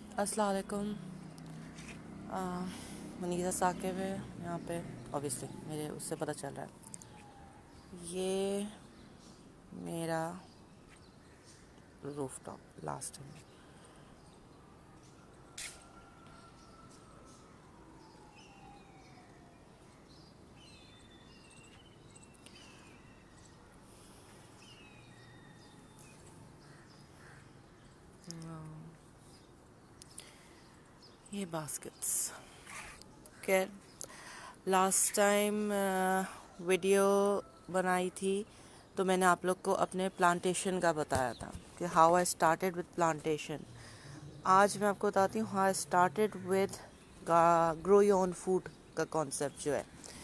अस्सलाम वालेकुम। मुनीज़ा साकिब है यहाँ पे, ऑब्वियसली मेरे उससे पता चल रहा है। ये मेरा रूफटॉप लास्ट टाइम। ये बास्केट्स खैर लास्ट टाइम वीडियो बनाई थी तो मैंने आप लोग को अपने प्लांटेशन का बताया था कि how I started with plantation. आज मैं आपको बताती हूँ how I started with grow your own food का कॉन्सेप्ट जो है।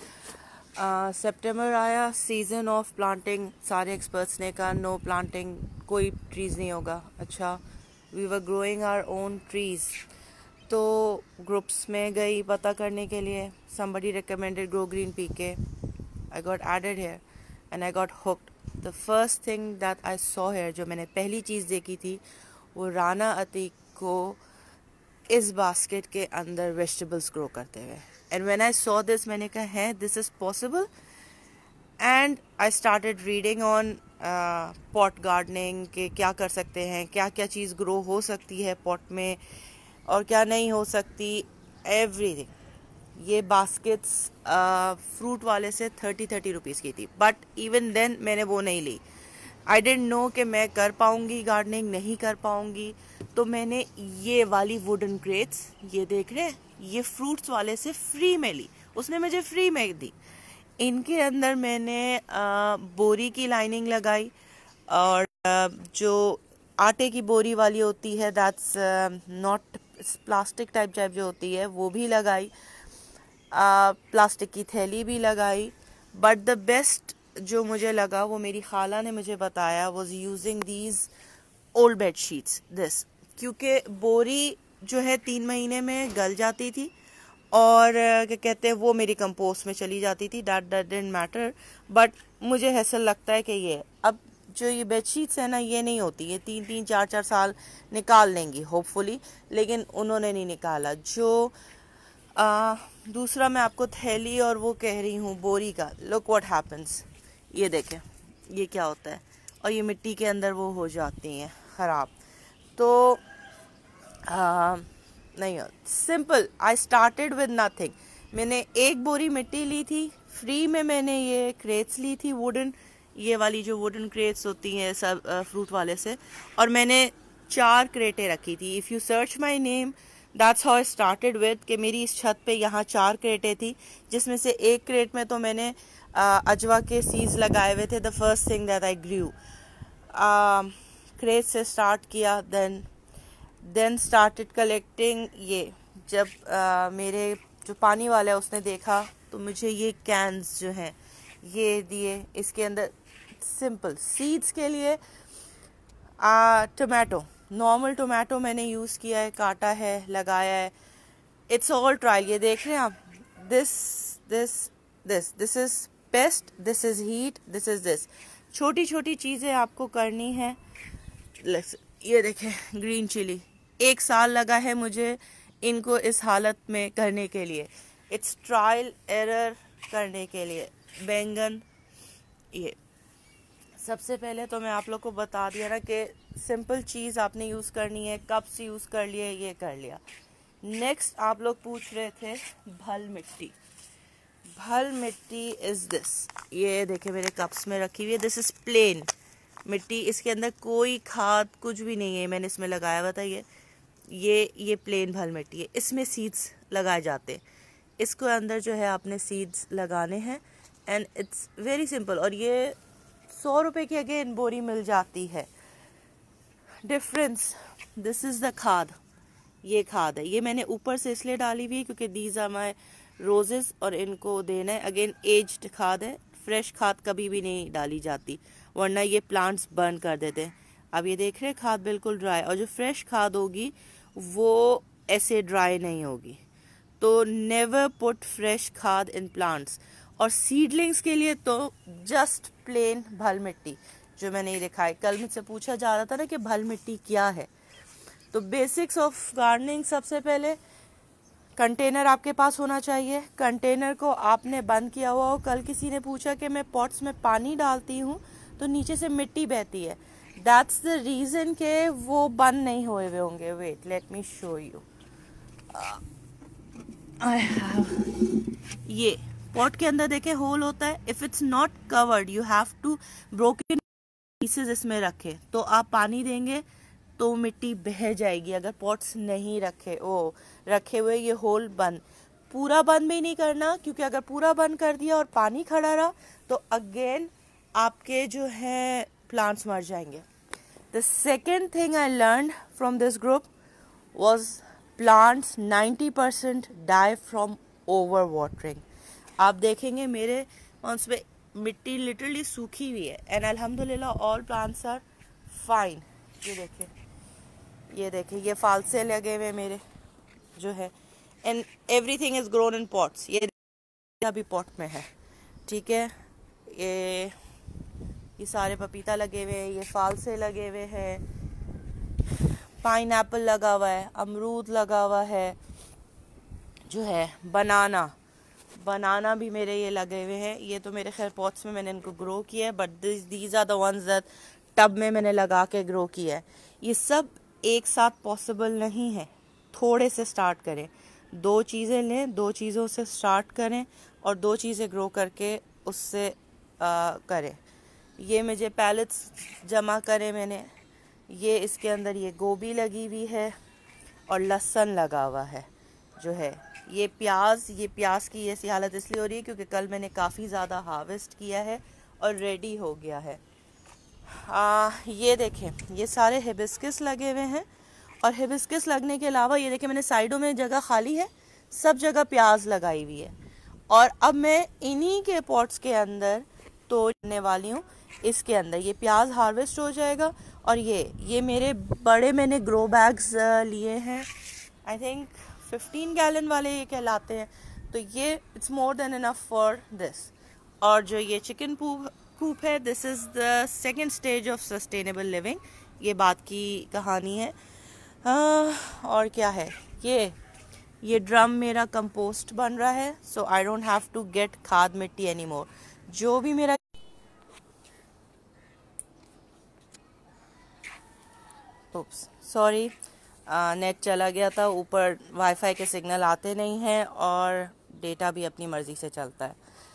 सितंबर आया, सीज़न ऑफ प्लांटिंग। सारे एक्सपर्ट्स ने कहा नो प्लांटिंग, कोई ट्रीज़ नहीं होगा। अच्छा, we were growing our own trees. तो ग्रुप्स में गई पता करने के लिए। somebody recommended grow green pk. I got added here and I got hooked. The first thing that I saw here, जो मैंने पहली चीज़ देखी थी, वो राना अतीक को इस बास्केट के अंदर वेजिटेबल्स ग्रो करते हुए। And when I saw this, मैंने कहा है this is possible. And I started reading on pot gardening के क्या कर सकते हैं, क्या क्या चीज़ ग्रो हो सकती है पॉट में और क्या नहीं हो सकती, एवरीथिंग। ये बास्केट्स फ्रूट वाले से 30 रुपीज़ की थी, बट इवन देन मैंने वो नहीं ली। आई डेंट नो कि मैं कर पाऊँगी गार्डनिंग, नहीं कर पाऊँगी। तो मैंने ये वाली वुडन क्रेट्स, ये देख रहे हैं, ये फ्रूट्स वाले से फ्री में ली। उसने मुझे फ्री में दी। इनके अंदर मैंने बोरी की लाइनिंग लगाई और जो आटे की बोरी वाली होती है, दैट्स नॉट प्लास्टिक टाइप जो होती है, वो भी लगाई। प्लास्टिक की थैली भी लगाई। बट द बेस्ट जो मुझे लगा, वो मेरी खाला ने मुझे बताया, was using these old bed sheets this. क्योंकि बोरी जो है 3 महीने में गल जाती थी और क्या कहते हैं, वो मेरी कंपोस्ट में चली जाती थी। दैट डिडंट मैटर, बट मुझे ऐसा लगता है कि ये अब जो ये बेडशीट्स है ना, ये नहीं होती, ये 3-4 साल निकाल लेंगी होपफुली, लेकिन उन्होंने नहीं निकाला। जो दूसरा मैं आपको थैली और वो कह रही हूँ बोरी का, लुक व्हाट हैपेंस। ये देखें ये क्या होता है, और ये मिट्टी के अंदर वो हो जाती हैं ख़राब। तो नहीं, simple, I started with nothing. मैंने एक बोरी मिट्टी ली थी फ्री में, मैंने ये क्रेट्स ली थी वुडन, ये वाली जो वुडन क्रेट्स होती हैं सब फ्रूट वाले से, और मैंने 4 क्रेटें रखी थी। If you search my name, that's how I started with, कि मेरी इस छत पे यहाँ 4 क्रेटें थी, जिसमें से एक क्रेट में तो मैंने अजवा के सीड्स लगाए हुए थे। The first thing that I grew, crate से स्टार्ट किया, देन स्टार्टेड कलेक्टिंग। ये जब मेरे जो पानी वाला है उसने देखा तो मुझे ये कैंस जो हैं ये दिए। इसके अंदर सिंपल सीड्स के लिए टोमेटो, नॉर्मल टोमेटो मैंने यूज़ किया है, काटा है, लगाया है। It's all trial. ये देख रहे हैं आप, this this this is pest, this is heat, this is this. छोटी छोटी चीज़ें आपको करनी है। ये देखें ग्रीन चिली, 1 साल लगा है मुझे इनको इस हालत में करने के लिए। इट्स ट्रायल एरर करने के लिए। बैंगन, ये सबसे पहले तो मैं आप लोग को बता दिया ना कि सिंपल चीज़ आपने यूज़ करनी है। कप्स यूज़ कर लिए, ये कर लिया। नेक्स्ट आप लोग पूछ रहे थे भल मिट्टी। भल मिट्टी इज़ दिस, ये देखे मेरे कप्स में रखी हुई है। दिस इज़ प्लेन मिट्टी, इसके अंदर कोई खाद कुछ भी नहीं है। मैंने इसमें लगाया हुआ था ये प्लेन भल मिट्टी है। इसमें सीड्स लगाए जाते हैं। इसको अंदर जो है आपने सीड्स लगाने हैं एंड इट्स वेरी सिंपल। और ये 100 रुपये की अगेन बोरी मिल जाती है। डिफरेंस, दिस इज़ द खाद, ये खाद है। ये मैंने ऊपर से इसलिए डाली हुई है क्योंकि दीज आर माई रोजेस और इनको देना है। अगेन एज्ड खाद है, फ्रेश खाद कभी भी नहीं डाली जाती, वरना ये प्लांट्स बर्न कर देते हैं। अब ये देख रहे हैं खाद बिल्कुल ड्राई, और जो फ्रेश खाद होगी वो ऐसे ड्राई नहीं होगी। तो नेवर पुट फ्रेश खाद इन प्लांट्स। और सीडलिंग्स के लिए तो जस्ट प्लेन भल मिट्टी जो मैंने ये दिखाई। कल मुझसे पूछा जा रहा था ना कि भल मिट्टी क्या है, तो बेसिक्स ऑफ गार्डनिंग, सबसे पहले कंटेनर आपके पास होना चाहिए। कंटेनर को आपने बंद किया हुआ हो। कल किसी ने पूछा कि मैं पॉट्स में पानी डालती हूँ तो नीचे से मिट्टी बहती है, दैट्स द रीज़न के वो बंद नहीं हुए हुए होंगे। Wait, let me show you. I have, ये पॉट के अंदर देखे होल होता है। If it's not covered you have to broken pieces इसमें रखे, तो आप पानी देंगे तो मिट्टी बह जाएगी। अगर पॉट्स नहीं रखे हुए, ये होल बंद, पूरा बंद भी नहीं करना, क्योंकि अगर पूरा बंद कर दिया और पानी खड़ा रहा तो अगेन आपके जो है प्लांट्स मर जाएंगे। The second thing I learn from this group was plants 90% die from over watering. आप देखेंगे मेरे प्लांट्स पे मिट्टी लिटरली सूखी हुई है, एंड अल्हम्दुलिल्लाह ऑल प्लांट्स आर फाइन। ये देखिए ये फालसे लगे हुए मेरे जो है, and everything is grown in pots. ये अभी पॉट में है, ठीक है। ये सारे पपीता लगे हुए हैं, ये फालसे लगे हुए हैं, पाइन एप्पल लगा हुआ है, अमरूद लगा हुआ है, जो है बनाना भी मेरे ये लगे हुए हैं। ये तो मेरे खैर पॉट्स में मैंने इनको ग्रो किया है, but these are the ones that tub में मैंने लगा के ग्रो किया है। ये सब एक साथ पॉसिबल नहीं है, थोड़े से स्टार्ट करें, 2 चीज़ें लें, 2 चीज़ों से स्टार्ट करें और 2 चीज़ें ग्रो करके उससे करें। ये मुझे पैलेट्स जमा करे मैंने, ये इसके अंदर ये गोभी लगी हुई है और लहसुन लगा हुआ है जो है। ये प्याज की ऐसी हालत इसलिए हो रही है क्योंकि कल मैंने काफ़ी ज़्यादा हार्वेस्ट किया है और रेडी हो गया है। ये देखें ये सारे हिबिस्कस लगे हुए हैं, और हिबिस्कस लगने के अलावा ये देखें मैंने साइडों में जगह खाली है, सब जगह प्याज लगाई हुई है। और अब मैं इन्हीं के पॉट्स के अंदर तोड़ने वाली हूँ। इसके अंदर ये प्याज हार्वेस्ट हो जाएगा। और ये मेरे बड़े मैंने ग्रो बैग्स लिए हैं, आई थिंक 15 गैलन वाले ये कहलाते हैं, तो ये it's more than enough for this. और जो ये चिकन कूप है, this is the second stage of sustainable living, ये बात की कहानी है। और क्या है, ये ड्रम मेरा कंपोस्ट बन रहा है, so I don't have to get खाद मिट्टी एनी मोर। जो भी मेरा सॉरी नेट चला गया था, ऊपर वाईफाई के सिग्नल आते नहीं हैं और डेटा भी अपनी मर्ज़ी से चलता है।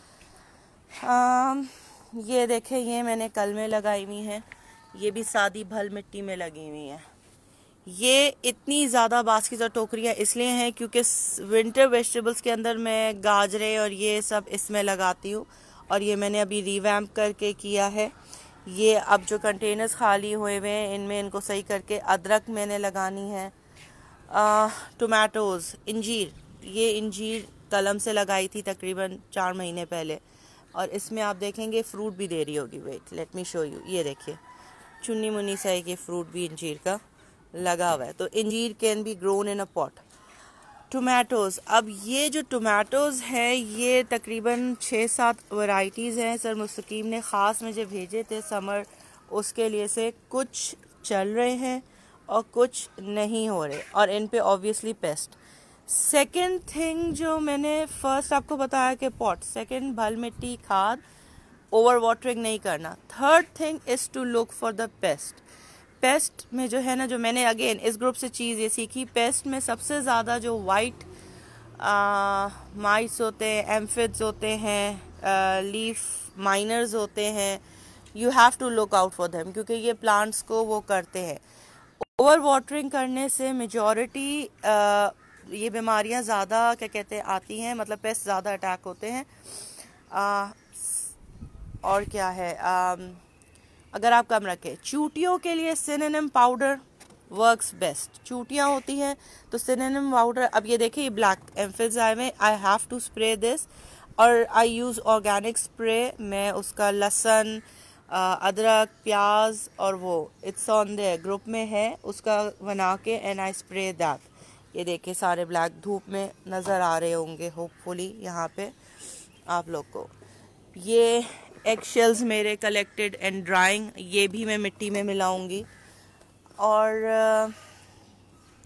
ये देखें ये मैंने कल में लगाई हुई हैं, ये भी सादी भल मिट्टी में लगी हुई हैं। ये इतनी ज़्यादा बास्केट और टोकरियाँ इसलिए हैं क्योंकि विंटर वेजिटेबल्स के अंदर मैं गाजरें और ये सब इसमें लगाती हूँ, और ये मैंने अभी रिवैम्प करके किया है। ये अब जो कंटेनर्स खाली हुए हुए हैं इनमें इनको सही करके अदरक मैंने लगानी है। टोमेटोज़, इंजीर, ये इंजीर कलम से लगाई थी तकरीबन 4 महीने पहले, और इसमें आप देखेंगे फ्रूट भी दे रही होगी। Wait let me show you. ये देखिए चुन्नी मुन्नी सा ये फ्रूट भी इंजीर का लगा हुआ है, तो इंजीर can be grown in a pot. Tomatoes, अब ये जो टोमेटोज़ हैं ये तकरीबन 6-7 वैरायटीज़ हैं। सर मुस्तकीम ने ख़ास मुझे भेजे थे समर, उसके लिए से कुछ चल रहे हैं और कुछ नहीं हो रहे, और इन पे ऑब्वियसली पेस्ट। सेकंड थिंग जो मैंने फर्स्ट आपको बताया कि पॉट, सेकंड भल मिट्टी, खाद, ओवर वाटरिंग नहीं करना। Third thing is to look for the pest में जो है ना, जो मैंने अगेन इस ग्रुप से चीज़ ये सीखी, पेस्ट में सबसे ज़्यादा जो वाइट माइट्स होते हैं, एम्फिड्स होते हैं, लीफ माइनर्स होते हैं, you have to look out for them, क्योंकि ये प्लांट्स को वो करते हैं। ओवर वाटरिंग करने से मेजॉरिटी ये बीमारियां ज़्यादा क्या कहते हैं आती हैं, मतलब पेस्ट ज़्यादा अटैक होते हैं। और क्या है, अगर आप कम रखें, चूटियों के लिए सिनेनम पाउडर वर्क्स बेस्ट। चूटियाँ होती हैं तो सिनेनम पाउडर, अब ये देखिए ये ब्लैक एम्फिड्स आए हुए, I have to spray this, और आई यूज़ ऑर्गेनिक स्प्रे। मैं उसका लहसुन, अदरक, प्याज और वो इट्स ऑन द ग्रुप में है, उसका बना के एंड आई स्प्रे दैट। ये देखिए सारे ब्लैक धूप में नज़र आ रहे होंगे होपफुली यहाँ पे आप लोग को। ये एग शेल्स मेरे कलेक्टेड एंड ड्राइंग, ये भी मैं मिट्टी में मिलाऊंगी। और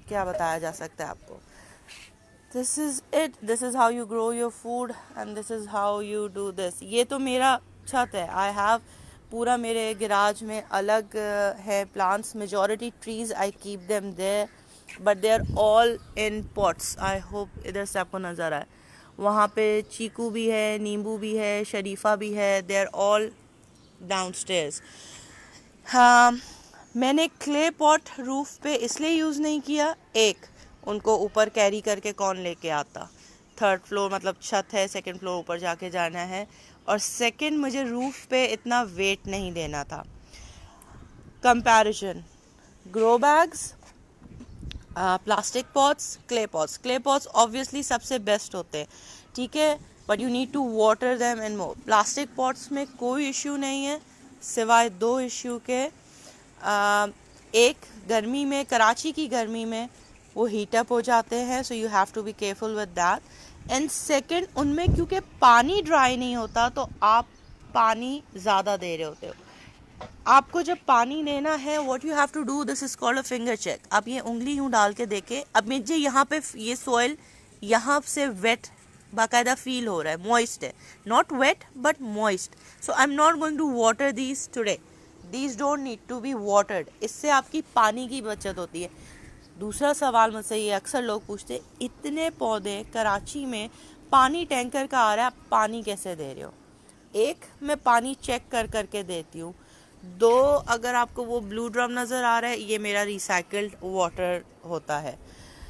क्या बताया जा सकता है आपको. This is it. This is how you grow your food and this is how you do this. ये तो मेरा छत है. आई हैव पूरा मेरे गिराज में अलग है plants. Majority trees I keep them there but they are all in pots. I hope इधर से आपको नज़र आए. वहाँ पे चीकू भी है, नींबू भी है, शरीफा भी है. They are all downstairs. हाँ, मैंने क्ले पॉट रूफ पे इसलिए यूज़ नहीं किया. एक, उनको ऊपर कैरी करके कौन लेके आता. थर्ड फ्लोर मतलब छत है, सेकंड फ्लोर ऊपर जाके जाना है. और सेकंड, मुझे रूफ पे इतना वेट नहीं देना था. Comparison, grow bags, plastic pots, clay pots. Clay pots obviously सबसे बेस्ट होते हैं, ठीक है, but you need to water them and more. Plastic pots में कोई इश्यू नहीं है सिवाय दो इश्यू के. एक, गर्मी में, कराची की गर्मी में वो हीट अप हो जाते हैं, so you have to be careful with that. And second, उनमें क्योंकि पानी ड्राई नहीं होता तो आप पानी ज़्यादा दे रहे होते हो. आपको जब पानी देना है, what you have to do, this is called a finger check. आप ये उंगली यूँ डाल के देखें. अब मुझे यहाँ पे ये सॉइल यहाँ से वेट बाकायदा फील हो रहा है, मॉइस्ट है. Not wet but moist. So I am not going to water these today. These don't need to be watered. इससे आपकी पानी की बचत होती है. दूसरा सवाल मुझसे ये अक्सर लोग पूछते हैं, इतने पौधे कराची में पानी टैंकर का आ रहा है, आप पानी कैसे दे रहे हो. एक, मैं पानी चेक कर करके देती हूँ. दो, अगर आपको वो ब्लू ड्रम नज़र आ रहा है, ये मेरा रिसाइकल्ड वाटर होता है.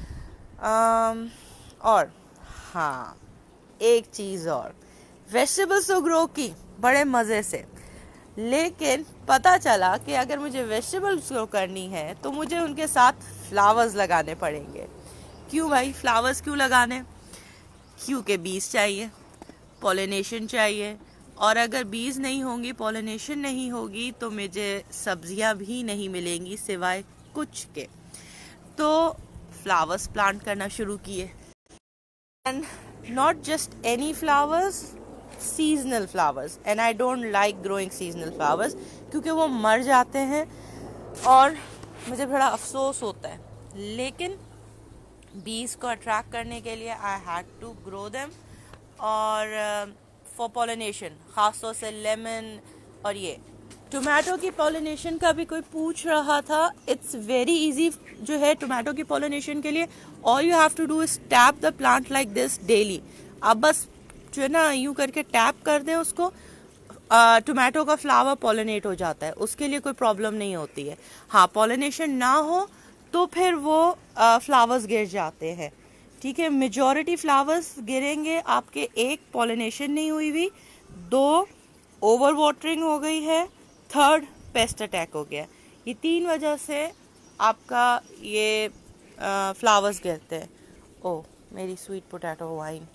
और हाँ, एक चीज़ और, वेजिटेबल्स तो ग्रो की बड़े मज़े से, लेकिन पता चला कि अगर मुझे वेजिटेबल्स ग्रो करनी है तो मुझे उनके साथ फ्लावर्स लगाने पड़ेंगे. क्यों भाई, फ्लावर्स क्यों लगाने? क्योंकि बीज चाहिए, पॉलिनेशन चाहिए. और अगर बीज नहीं होंगी, पॉलिनेशन नहीं होगी, तो मुझे सब्जियां भी नहीं मिलेंगी सिवाय कुछ के. तो फ्लावर्स प्लांट करना शुरू किए. And not just any flowers, seasonal flowers. And I don't like growing seasonal flowers क्योंकि वो मर जाते हैं और मुझे बड़ा अफसोस होता है. लेकिन बीज को अट्रैक्ट करने के लिए I had to grow them. और फॉर पॉलिनेशन, ख़ासतौर से लेमन और ये टोमेटो की पॉलिनेशन का भी कोई पूछ रहा था. इट्स वेरी इजी जो है टोमेटो की पॉलिनेशन के लिए. All you have to do is tap the plant like this daily. आप बस जो है ना यूं करके टैप कर दें उसको, टोमेटो का फ्लावर पॉलिनेट हो जाता है. उसके लिए कोई प्रॉब्लम नहीं होती है. हाँ, पॉलिनेशन ना हो तो फिर वो फ्लावर्स गिर जाते हैं, ठीक है. मेजॉरिटी फ्लावर्स गिरेंगे आपके. एक, पॉलिनेशन नहीं हुई हुई. दो, ओवर वाटरिंग हो गई है. थर्ड, पेस्ट अटैक हो गया. ये तीन वजह से आपका ये फ्लावर्स गिरते हैं. ओह, मेरी स्वीट पोटैटो वाइन.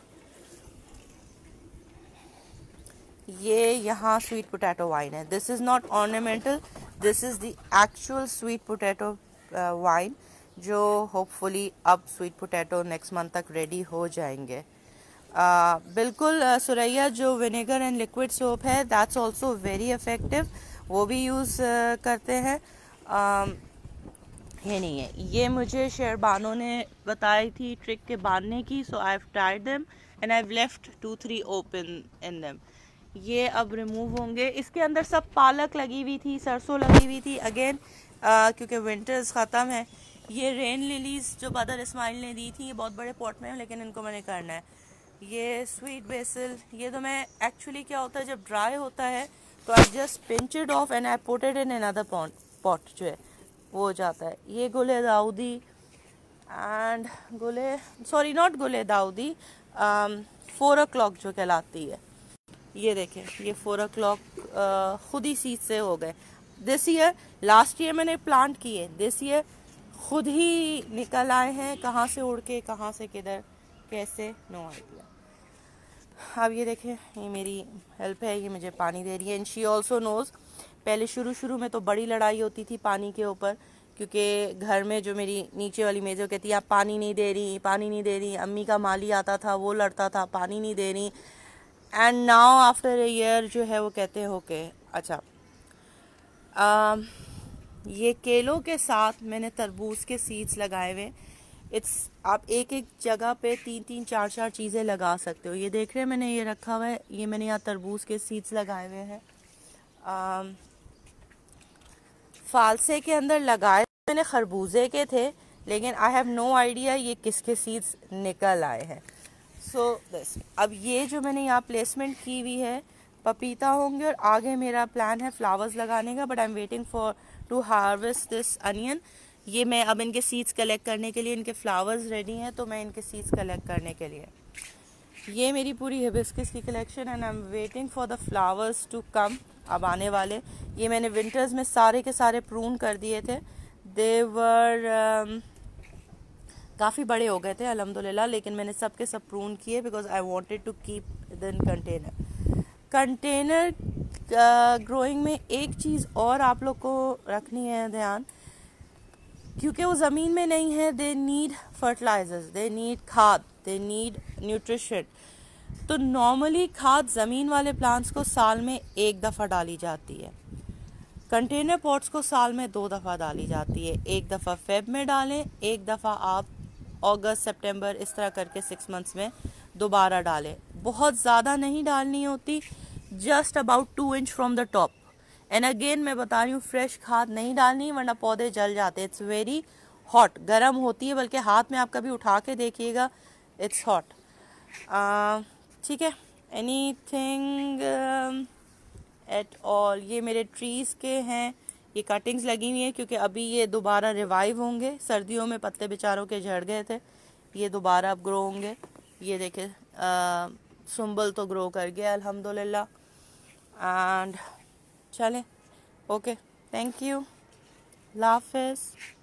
ये यहाँ स्वीट पोटैटो वाइन है. This is not ornamental, this is the actual sweet potato vine, जो होपफुली अब स्वीट पोटैटो नेक्स्ट मंथ तक रेडी हो जाएंगे. बिल्कुल. सुरैया, जो विनेगर एंड लिक्विड सोप है, दैट्स ऑल्सो वेरी इफ़ेक्टिव. वो भी यूज़ करते हैं. ये नहीं है, ये मुझे शेरबानों ने बताई थी ट्रिक के बांधने की. So I have tried them and I have left 2-3 open in them. ये अब रिमूव होंगे. इसके अंदर सब पालक लगी हुई थी, सरसों लगी हुई थी. अगेन क्योंकि विंटर्स ख़त्म है. ये रेन लिलीज जो बदर इस्माइल ने दी थी, ये बहुत बड़े पॉट में है, लेकिन इनको मैंने करना है. ये स्वीट बेसिल, ये तो मैं एक्चुअली क्या होता है जब ड्राई होता है तो I just pinch it off and I put it in another pot जो है वो हो जाता है. ये गुले दाऊदी एंड नॉट गुले दाऊदी, 4 o'clock जो कहलाती है. ये देखें, ये 4 o'clock खुद ही सीड से हो गए. दिस ईयर, लास्ट ईयर मैंने प्लांट किए, दिस ईयर खुद ही निकल आए हैं. कहाँ से उड़ के, कहाँ से किधर, कैसे, नो आइडिया. अब ये देखें, ये मेरी हेल्प है, ये मुझे पानी दे रही है. And she also knows. पहले शुरू में तो बड़ी लड़ाई होती थी पानी के ऊपर, क्योंकि घर में जो मेरी नीचे वाली मेज़ कहती है आप पानी नहीं दे रही. अम्मी का माली आता था, वो लड़ता था, पानी नहीं दे रही. And now after a year जो है वो कहते हैं ओके अच्छा ये केलों के साथ मैंने तरबूज के सीड्स लगाए हुए। आप एक एक जगह पे 3-3 4-4 चीज़ें लगा सकते हो। ये देख रहे हैं मैंने ये रखा हुआ है, ये मैंने यहाँ तरबूज के सीड्स लगाए हुए हैं। फालसे के अंदर लगाए मैंने खरबूजे के थे, लेकिन आई हैव नो आइडिया ये किसके सीड्स निकल आए हैं। सो दिस, अब ये जो मैंने यहाँ प्लेसमेंट की हुई है पपीता होंगे, और आगे मेरा प्लान है फ्लावर्स लगाने का, but I am waiting for to harvest this onion. ये मैं अब इनके सीड्स कलेक्ट करने के लिए, इनके फ्लावर्स रेडी हैं तो मैं इनके सीड्स कलेक्ट करने के लिए, ये मेरी पूरी हिबिस्कस की collection and I am waiting for the flowers to come, अब आने वाले। ये मैंने विंटर्स में सारे के सारे प्रून कर दिए थे, देवर काफ़ी बड़े हो गए थे अल्हम्दुलिल्लाह, लेकिन मैंने सब के सब प्रून किए because I wanted to keep the container growing में एक चीज़ और आप लोग को रखनी है ध्यान, क्योंकि वो ज़मीन में नहीं है, they need fertilisers, they need खाद, दे नीड न्यूट्रिशन। तो नॉर्मली खाद ज़मीन वाले प्लांट्स को साल में एक दफ़ा डाली जाती है, कंटेनर पॉट्स को साल में 2 दफ़ा डाली जाती है। एक दफ़ा फेब में डालें, एक दफ़ा आप अगस्त सितंबर इस तरह करके 6 मंथ्स में दोबारा डालें। बहुत ज़्यादा नहीं डालनी होती, just about 2 inch from the top. And again मैं बता रही हूँ फ्रेश खाद नहीं डालनी वरना पौधे जल जाते हैं। इट्स वेरी हॉट, गर्म होती है, बल्कि हाथ में आप कभी उठा के देखिएगा, इट्स हॉट। ठीक है, एनी थिंग एट ऑल। ये मेरे ट्रीज़ के हैं, ये कटिंग्स लगी हुई हैं क्योंकि अभी ये दोबारा रिवाइव होंगे। सर्दियों में पत्ते बेचारों के झड़ गए थे, ये दोबारा अब ग्रो होंगे। ये देखे सुंबल तो ग्रो कर गया अल्हम्दुलिल्लाह। एंड चलें, ओके, थैंक यू, अल्लाह हाफ़िज़।